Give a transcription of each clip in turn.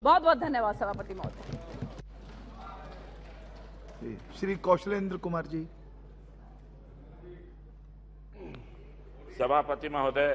बहुत बहुत धन्यवाद सभापति महोदय। श्री कौशलेंद्र कुमार जी। सभापति महोदय,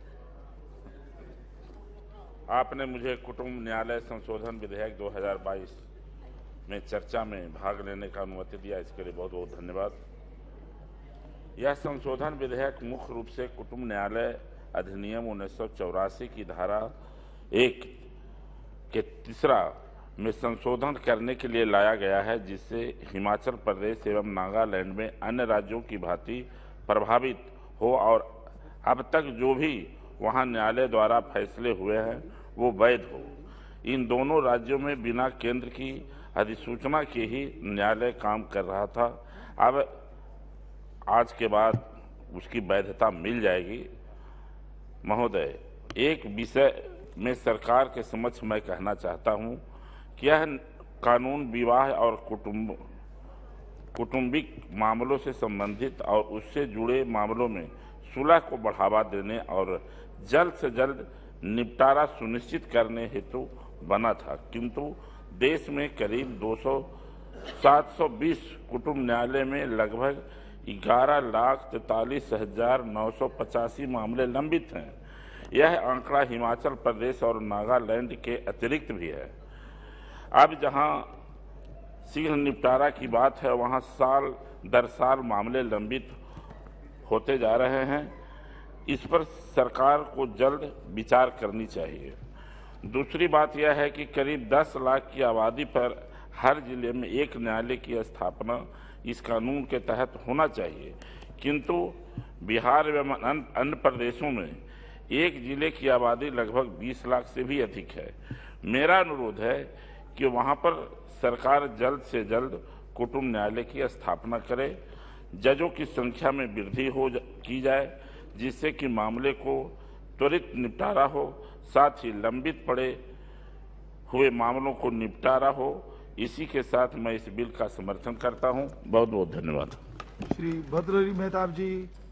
आपने मुझे कुटुंब न्यायालय संशोधन विधेयक 2022 में चर्चा में भाग लेने का अनुमति दिया, इसके लिए बहुत बहुत धन्यवाद। यह संशोधन विधेयक मुख्य रूप से कुटुंब न्यायालय अधिनियम 1984 की धारा 1 के तीसरा में संशोधन करने के लिए लाया गया है, जिससे हिमाचल प्रदेश एवं नागालैंड में अन्य राज्यों की भांति प्रभावित हो और अब तक जो भी वहां न्यायालय द्वारा फैसले हुए हैं वो वैध हो। इन दोनों राज्यों में बिना केंद्र की अधिसूचना के ही न्यायालय काम कर रहा था। अब आज के बाद उसकी वैधता मिल जाएगी। महोदय, एक विषय में सरकार के समक्ष मैं कहना चाहता हूं कि यह कानून विवाह और कौटुंबिक मामलों से संबंधित और उससे जुड़े मामलों में सुलह को बढ़ावा देने और जल्द से जल्द निपटारा सुनिश्चित करने हेतु बना था, किंतु देश में करीब 720 कुटुंब न्यायालय में लगभग 11,43,985 मामले लंबित हैं। यह आंकड़ा हिमाचल प्रदेश और नागालैंड के अतिरिक्त भी है। अब जहां शीघ्र निपटारा की बात है, वहां साल दर साल मामले लंबित होते जा रहे हैं। इस पर सरकार को जल्द विचार करनी चाहिए। दूसरी बात यह है कि करीब 10 लाख की आबादी पर हर जिले में एक न्यायालय की स्थापना इस कानून के तहत होना चाहिए, किंतु बिहार एवं अन्य प्रदेशों में एक जिले की आबादी लगभग 20 लाख से भी अधिक है। मेरा अनुरोध है कि वहां पर सरकार जल्द से जल्द कुटुंब न्यायालय की स्थापना करे, जजों की संख्या में वृद्धि की जाए, जिससे कि मामले को त्वरित निपटारा हो, साथ ही लंबित पड़े हुए मामलों को निपटारा हो। इसी के साथ मैं इस बिल का समर्थन करता हूं। बहुत बहुत धन्यवाद। श्री भद्रहरि मेहताब जी।